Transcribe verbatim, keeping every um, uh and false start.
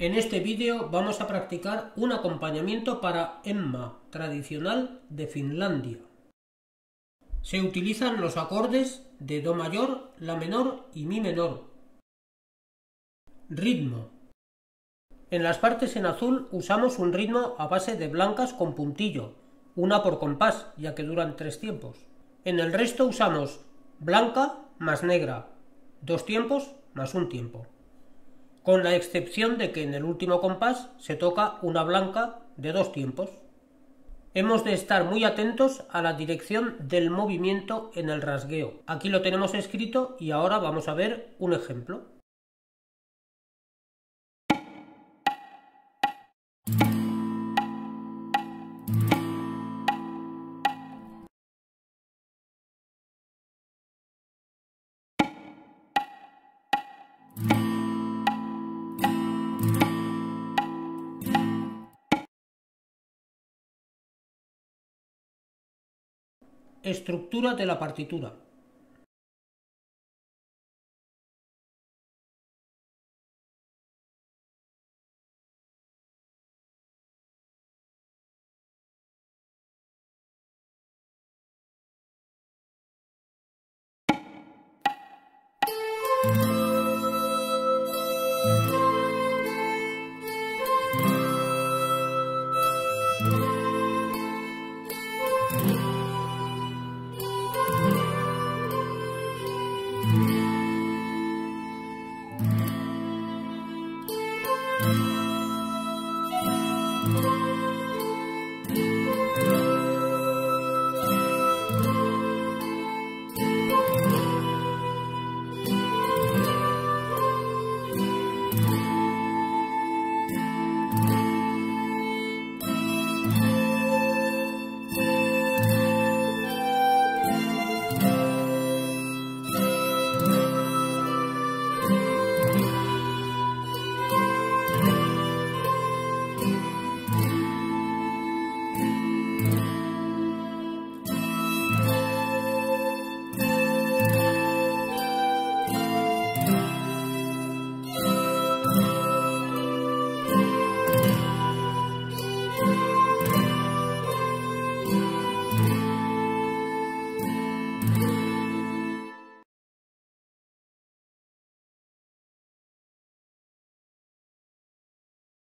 En este vídeo vamos a practicar un acompañamiento para Emma tradicional de Finlandia. Se utilizan los acordes de Do mayor, La menor y Mi menor. Ritmo. En las partes en azul usamos un ritmo a base de blancas con puntillo, una por compás, ya que duran tres tiempos. En el resto usamos blanca más negra, dos tiempos más un tiempo, con la excepción de que en el último compás se toca una blanca de dos tiempos. Hemos de estar muy atentos a la dirección del movimiento en el rasgueo. Aquí lo tenemos escrito y ahora vamos a ver un ejemplo. Estructura de la partitura.